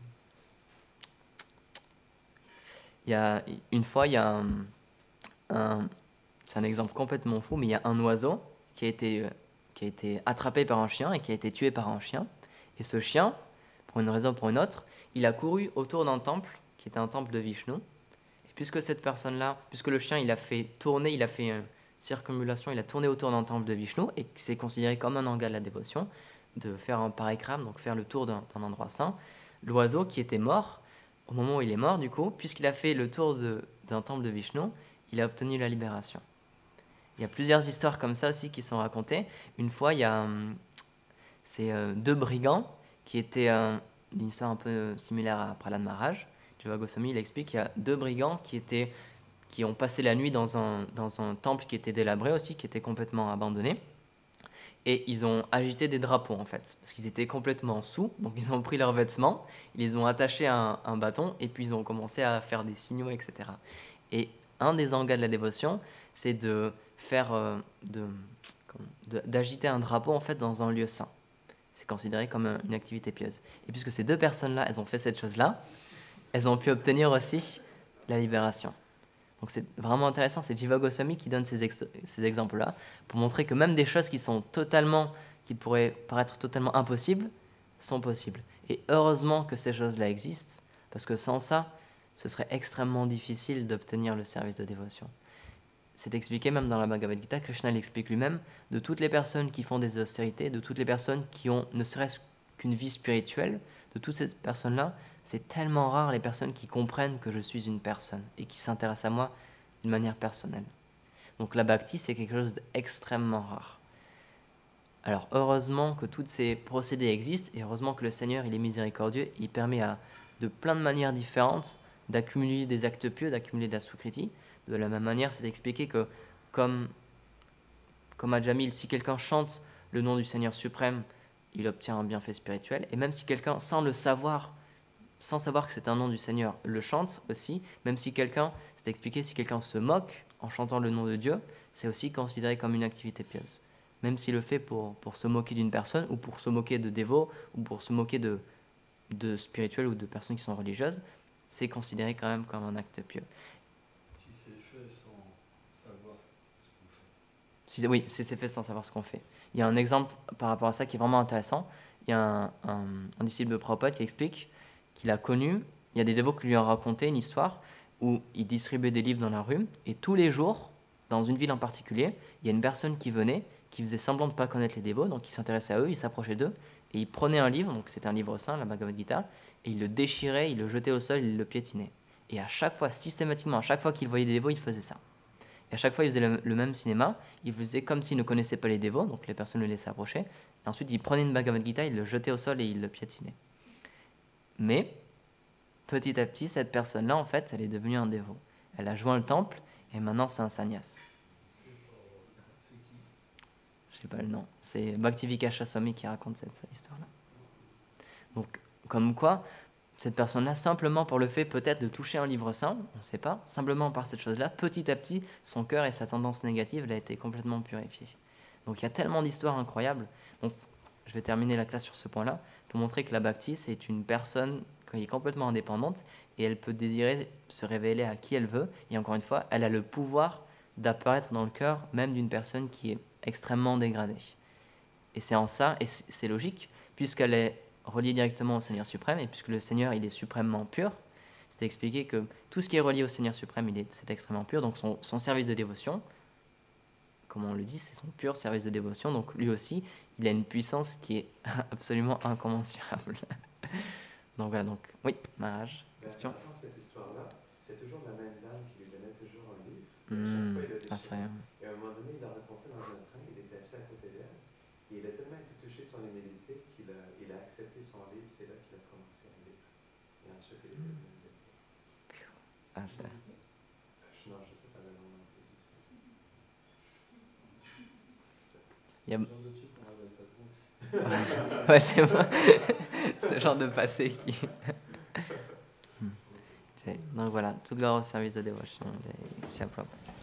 Il y a, une fois, il y a un, un, c'est un exemple complètement fou, mais il y a un oiseau qui a été, qui a été attrapé par un chien et qui a été tué par un chien. Et ce chien, pour une raison ou pour une autre, il a couru autour d'un temple qui était un temple de Vishnu. Et puisque cette personne-là, puisque le chien, il a fait tourner, il a fait une circumambulation, il a tourné autour d'un temple de Vishnu et que c'est considéré comme un anga de la dévotion, de faire un parikram, donc faire le tour d'un, d'un endroit saint, l'oiseau qui était mort, au moment où il est mort, du coup, puisqu'il a fait le tour de, d'un temple de Vishnu, il a obtenu la libération. Il y a plusieurs histoires comme ça aussi qui sont racontées. Une fois, il y a um, c'est, euh, deux brigands qui étaient euh, une histoire un peu similaire à Prahlad Maharaj. Jiva Goswami, il explique qu'il y a deux brigands qui, étaient, qui ont passé la nuit dans un, dans un temple qui était délabré aussi, qui était complètement abandonné. Et ils ont agité des drapeaux, en fait, parce qu'ils étaient complètement sous. Donc, ils ont pris leurs vêtements, ils les ont attachés à un, un bâton, et puis ils ont commencé à faire des signaux, et cetera. Et un des angas de la dévotion, c'est de faire, euh, de, de, d'agiter un drapeau, en fait, dans un lieu saint. C'est considéré comme une activité pieuse. Et puisque ces deux personnes-là, elles ont fait cette chose-là, elles ont pu obtenir aussi la libération. Donc c'est vraiment intéressant, c'est Jiva Goswami qui donne ces, ex- ces exemples-là pour montrer que même des choses qui sont totalement, qui pourraient paraître totalement impossibles, sont possibles. Et heureusement que ces choses-là existent, parce que sans ça, ce serait extrêmement difficile d'obtenir le service de dévotion. C'est expliqué même dans la Bhagavad Gita, Krishna l'explique lui-même, de toutes les personnes qui font des austérités, de toutes les personnes qui ont ne serait-ce qu'une vie spirituelle, de toutes ces personnes-là, c'est tellement rare les personnes qui comprennent que je suis une personne et qui s'intéressent à moi d'une manière personnelle. Donc la bhakti, c'est quelque chose d'extrêmement rare. Alors heureusement que tous ces procédés existent et heureusement que le Seigneur il est miséricordieux et il permet à, de plein de manières différentes d'accumuler des actes pieux, d'accumuler de la sukriti. De la même manière, c'est expliqué que comme, comme à Jamil, si quelqu'un chante le nom du Seigneur suprême, il obtient un bienfait spirituel. Et même si quelqu'un, sans le savoir, sans savoir que c'est un nom du Seigneur, le chante aussi, même si quelqu'un, c'est expliqué, si quelqu'un se moque en chantant le nom de Dieu, c'est aussi considéré comme une activité pieuse. Même s'il le fait pour, pour se moquer d'une personne, ou pour se moquer de dévots, ou pour se moquer de, de spirituels ou de personnes qui sont religieuses, c'est considéré quand même comme un acte pieux. Si c'est fait sans savoir ce qu'on fait. Si, oui, si c'est fait sans savoir ce qu'on fait. Il y a un exemple par rapport à ça qui est vraiment intéressant. Il y a un, un, un disciple de Prabhupada qui explique qu'il a connu, il y a des dévots qui lui ont raconté une histoire où il distribuait des livres dans la rue, et tous les jours, dans une ville en particulier, il y a une personne qui venait, qui faisait semblant de ne pas connaître les dévots, donc il s'intéressait à eux, il s'approchait d'eux, et il prenait un livre, donc c'était un livre saint, la Bhagavad Gita, et il le déchirait, il le jetait au sol, il le piétinait. Et à chaque fois, systématiquement, à chaque fois qu'il voyait des dévots, il faisait ça. Et à chaque fois, il faisait le, le même cinéma, il faisait comme s'il ne connaissait pas les dévots, donc les personnes le laissaient approcher, et ensuite il prenait une Bhagavad Gita, il le jetait au sol et il le piétinait. Mais, petit à petit, cette personne-là, en fait, elle est devenue un dévot. Elle a joint le temple, et maintenant c'est un sannyas. Je sais pas le nom. C'est Bhaktivikasha Swami qui raconte cette, cette histoire-là. Donc, comme quoi, cette personne-là, simplement pour le fait peut-être de toucher un livre saint, on ne sait pas, simplement par cette chose-là, petit à petit, son cœur et sa tendance négative, elle a été complètement purifiée. Donc, il y a tellement d'histoires incroyables. Donc, je vais terminer la classe sur ce point-là, pour montrer que la bhakti, c'est une personne qui est complètement indépendante et elle peut désirer se révéler à qui elle veut. Et encore une fois, elle a le pouvoir d'apparaître dans le cœur même d'une personne qui est extrêmement dégradée. Et c'est en ça, et c'est logique, puisqu'elle est reliée directement au Seigneur suprême, et puisque le Seigneur, il est suprêmement pur, c'est expliqué que tout ce qui est relié au Seigneur suprême, il est, c'est extrêmement pur, donc son, son service de dévotion, comme on le dit, c'est son pur service de dévotion, donc lui aussi, il a une puissance qui est absolument incommensurable. Donc voilà, donc, oui, Maharaj, question. Ben, dans cette histoire-là, c'est toujours la même dame qui lui donnait toujours un livre. Mmh. Et, Ah, c'est rien. et à un moment donné, il l'a rencontré dans un train, il était assis à côté d'elle, et il a tellement été touché de son humilité qu'il a, il a accepté son livre, c'est là qu'il a commencé à lire. Et ensuite, il est devenu mmh. Ah, c'est... Non, je ne sais pas le nom non plus. Il y a... Le genre de truc qu'on n'avait pas trop. Ouais, c'est moi. Ce genre de passé qui... Donc voilà, toute gloire au service de dévotion des Srila Prabhupada.